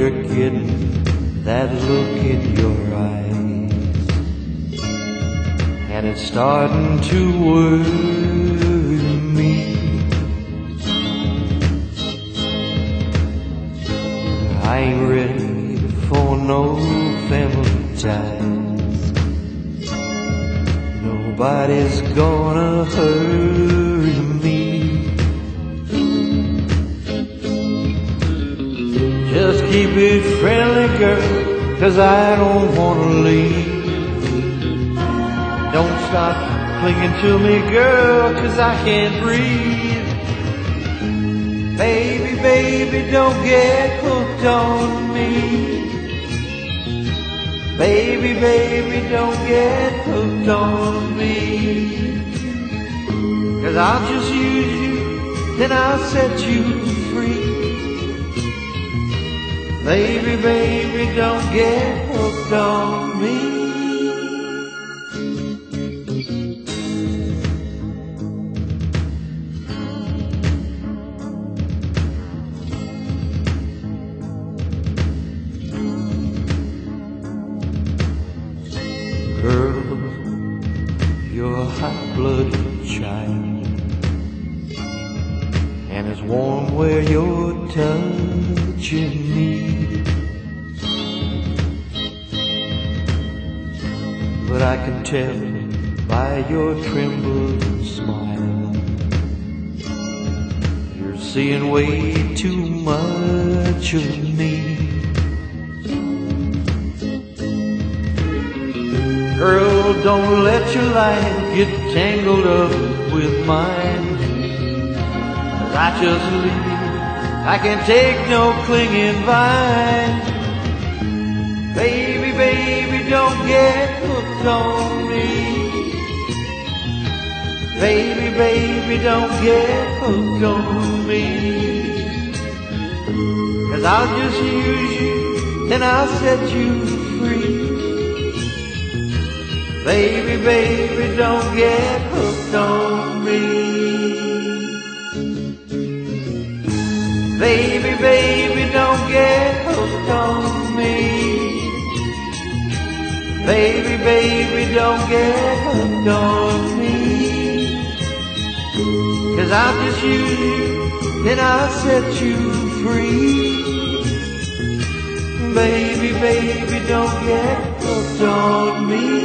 getting that look in your eyes, and it's starting to worry me. I ain't ready for no family ties. Nobody's gonna hurt me. Just keep it friendly, girl, 'cause I don't wanna leave. Don't stop clinging to me, girl, 'cause I can't breathe. Baby, baby, don't get hooked on me. Baby, baby, don't get hooked on me. 'Cause I'll just use you, then I'll set you free. Baby, baby, don't get hooked on me. Girl, you're a hot-blooded child, and it's warm where you're touching me. But I can tell by your trembling smile, you're seeing way too much of me. Girl, don't let your life get tangled up with mine. 'Cause I just leave, I can't take no clinging vine. Baby, baby, don't get hooked on me. Baby, baby, don't get hooked on me. 'Cause I'll just use you, then I'll set you free. Baby, baby, don't get hooked on me. Baby, baby, don't get hooked on me. Baby, baby, don't get hooked on me. 'Cause I'll just use you, then I'll set you free. Baby, baby, don't get hooked on me.